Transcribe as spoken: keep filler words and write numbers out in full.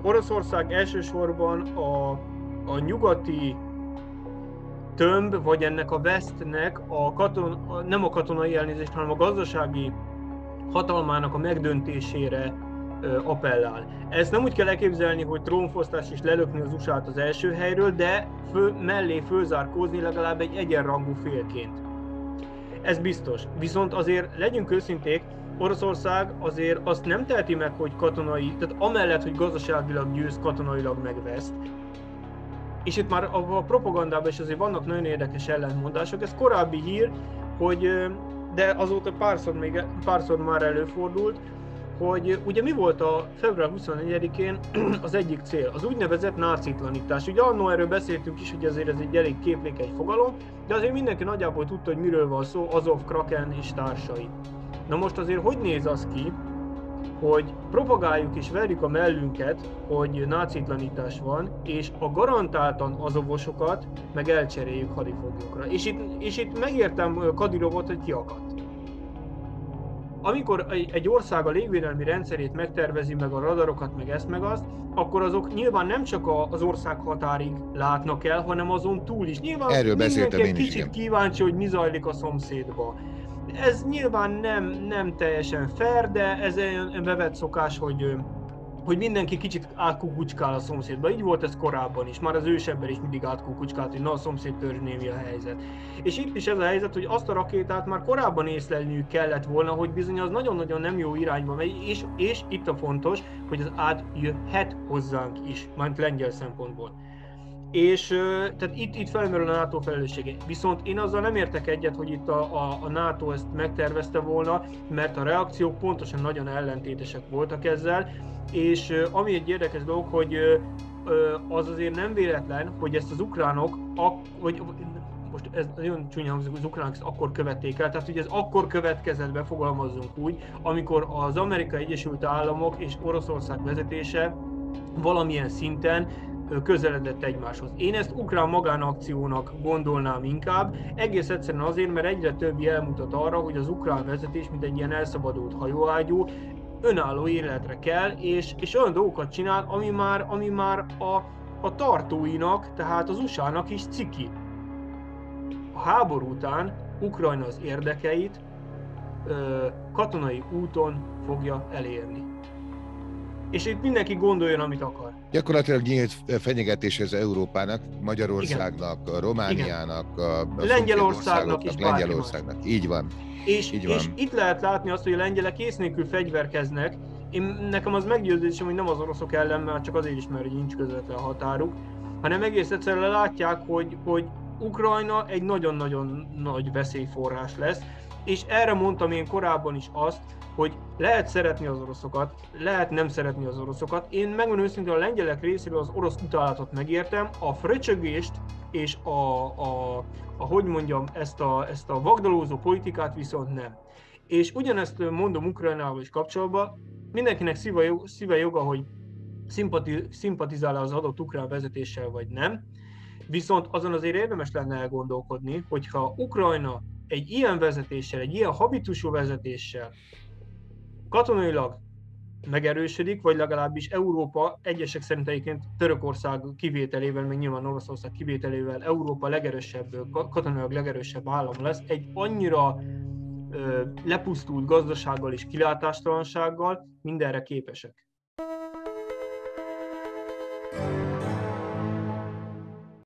Oroszország elsősorban a, a nyugati tömb, vagy ennek a Westnek a katon, nem a katonai elnézést, hanem a gazdasági hatalmának a megdöntésére ö, appellál. Ezt nem úgy kell elképzelni, hogy trónfosztás és lelökni az u es á-t az első helyről, de fő, mellé fölzárkózni legalább egy egyenrangú félként. Ez biztos. Viszont azért legyünk őszinték, Oroszország azért azt nem teheti meg, hogy katonai, tehát amellett, hogy gazdaságilag győz, katonailag megveszt. És itt már a propagandában is azért vannak nagyon érdekes ellentmondások. Ez korábbi hír, hogy, de azóta párszor, még, párszor már előfordult, hogy ugye mi volt a február huszonnegyedikén az egyik cél, az úgynevezett nácitlanítás. Ugye annól erről beszéltünk is, hogy azért ez egy elég képlékeny fogalom, de azért mindenki nagyjából tudta, hogy miről van szó, Azov, Kraken és társai. Na most azért hogy néz az ki, hogy propagáljuk és verjük a mellünket, hogy nácitlanítás van, és a garantáltan azovosokat meg elcseréljük hadifoglyokra. És itt, és itt megértem Kadirovot, hogy kiakadt. Amikor egy ország a légvédelmi rendszerét megtervezi, meg a radarokat, meg ezt, meg azt, akkor azok nyilván nem csak az ország határig látnak el, hanem azon túl is. Nyilván erről beszéltem én is, kicsit igen. kíváncsi, hogy mi zajlik a szomszédba. Ez nyilván nem, nem teljesen fair, de ez egy bevett szokás, hogy, hogy mindenki kicsit átkukucskál a szomszédba. Így volt ez korábban is, már az ősember is mindig átkukucskált, hogy na a szomszéd törzsnél mi a helyzet. És itt is ez a helyzet, hogy azt a rakétát már korábban észlelniük kellett volna, hogy bizony az nagyon-nagyon nem jó irányba megy, és, és itt a fontos, hogy az átjöhet hozzánk is, majd lengyel szempontból. És tehát itt, itt felmerül a NATO felelőssége. Viszont én azzal nem értek egyet, hogy itt a, a, a NATO ezt megtervezte volna, mert a reakciók pontosan nagyon ellentétesek voltak ezzel, és ami egy érdekes dolog, hogy az azért nem véletlen, hogy ezt az ukránok, vagy most ez nagyon csúnya hangzik, az ukránok ezt akkor követték el, tehát hogy ez akkor következett be, fogalmazzunk úgy, amikor az Amerikai Egyesült Államok és Oroszország vezetése valamilyen szinten közeledett egymáshoz. Én ezt ukrán magánakciónak gondolnám inkább, egész egyszerűen azért, mert egyre több jel mutat arra, hogy az ukrán vezetés, mint egy ilyen elszabadult hajóágyú, önálló életre kell, és, és olyan dolgokat csinál, ami már, ami már a, a tartóinak, tehát az u es á-nak is ciki. A háború után Ukrajna az érdekeit ö, katonai úton fogja elérni. És itt mindenki gondoljon, amit akar. Gyakorlatilag nyílt fenyegetés ez Európának, Magyarországnak, igen. Romániának, a Lengyelországnak és Lengyelországnak. Így van. És, Így van. És itt lehet látni azt, hogy a lengyelek ész nélkül fegyverkeznek. Én, nekem az meggyőződésem, hogy nem az oroszok ellen, mert csak azért is, mert nincs közvetlen határuk, hanem egész egyszerűen látják, hogy, hogy Ukrajna egy nagyon-nagyon nagy veszélyforrás lesz, és erre mondtam én korábban is azt, hogy lehet szeretni az oroszokat, lehet nem szeretni az oroszokat. Én megmondom őszintén, a lengyelek részéről az orosz utálatot megértem, a fröcsögést és a, a, a hogy mondjam, ezt a, ezt a vagdalózó politikát viszont nem. És ugyanezt mondom Ukrajnával is kapcsolatban, mindenkinek szíve, szíve joga, hogy szimpati, szimpatizál az adott ukrán vezetéssel vagy nem, viszont azon azért érdemes lenne elgondolkodni, hogyha Ukrajna egy ilyen vezetéssel, egy ilyen habitusú vezetéssel katonailag megerősödik, vagy legalábbis Európa, egyesek szerint egyébként Törökország kivételével, meg nyilván Oroszország kivételével Európa legerősebb, katonailag legerősebb állam lesz, egy annyira ö, lepusztult gazdasággal és kilátástalansággal mindenre képesek.